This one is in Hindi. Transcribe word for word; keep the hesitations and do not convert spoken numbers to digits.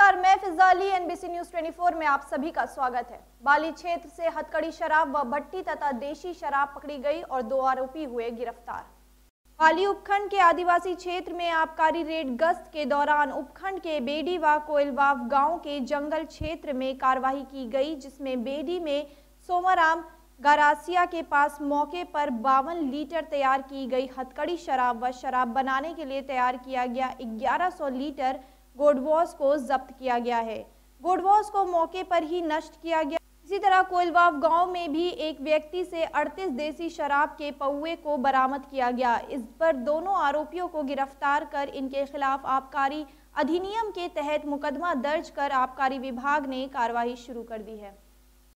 नमस्कार, मैं फिजाली एनबीसी न्यूज चौबीस में आप सभी का स्वागत है। बाली क्षेत्र से हथकड़ी शराब व भट्टी तथा देशी शराब पकड़ी गई और दो आरोपी हुए गिरफ्तार। बाली उपखंड के आदिवासी क्षेत्र में आबकारी रेड गश्त के दौरान उपखंड के बेडी व कोयलवाव गांव के जंगल क्षेत्र में कार्रवाई की गई, जिसमें बेडी में सोमाराम गारासिया के पास मौके पर बावन लीटर तैयार की गई हथकड़ी शराब व शराब बनाने के लिए तैयार किया गया ग्यारह सौ लीटर गोडवॉश को जब्त किया गया है। गोडवॉश को मौके पर ही नष्ट किया गया। इसी तरह कोयलवाव गांव में भी एक व्यक्ति से अड़तीस देसी शराब के पौवे को बरामद किया गया। इस पर दोनों आरोपियों को गिरफ्तार कर इनके खिलाफ आबकारी अधिनियम के तहत मुकदमा दर्ज कर आबकारी विभाग ने कार्रवाई शुरू कर दी है।